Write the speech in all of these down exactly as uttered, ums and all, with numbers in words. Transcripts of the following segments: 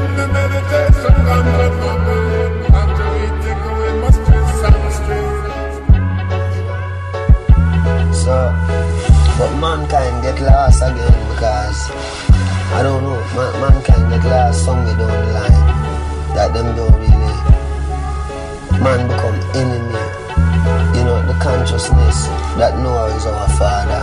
Mankind get lost again because I don't know, man, mankind get lost somewhere down the line that them don't really, man become enemy, you know, the consciousness that Noah is our father.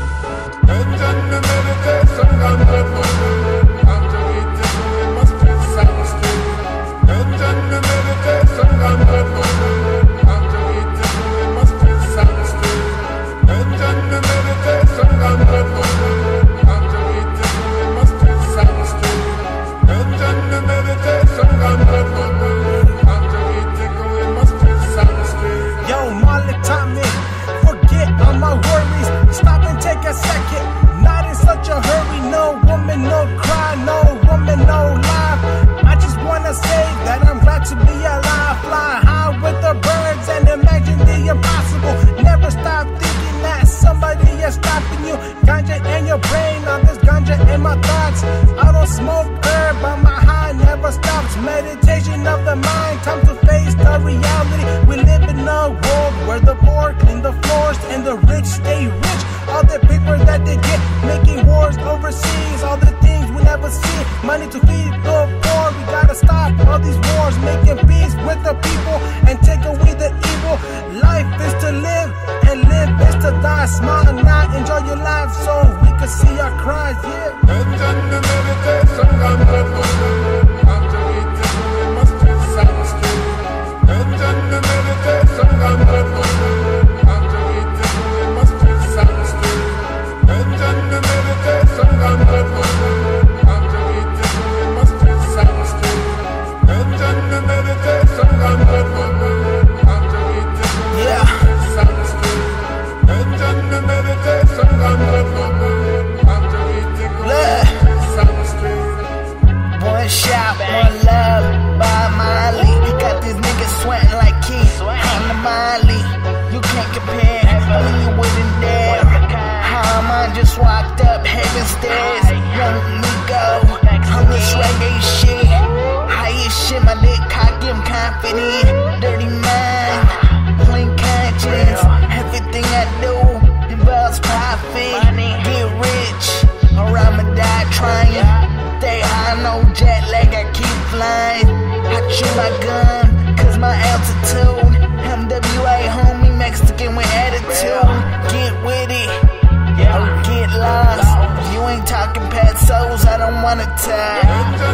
To be alive, fly high with the birds and imagine the impossible. Never stop thinking that somebody is stopping you. Ganja in your brain, now there's ganja in my thoughts. I don't smoke herb, but my high never stops. Meditation of the mind, time to face the reality. We live in a world where the poor clean the floors and the rich stay rich. All the paper that they get, making wars overseas. All the things we never see, money to feed the poor. We gotta stop all these wars, making peace with the people and take away the evil. Life is to live and live is to die. Smile and not enjoy your life so we can see our cries, yeah. Walked up heaven stairs, let me go on this reggae shit. High as shit, my dick cocky, I'm confident. Dirty mind, clean conscience. Everything I do involves profit. Get rich, or I'ma die trying. Stay high, no jet lag, I keep flying. I chew my gun, cause my altitude. M W A homie, Mexican with attitude. Get with it. Don't get lost. You ain't talking pet souls, I don't wanna tie.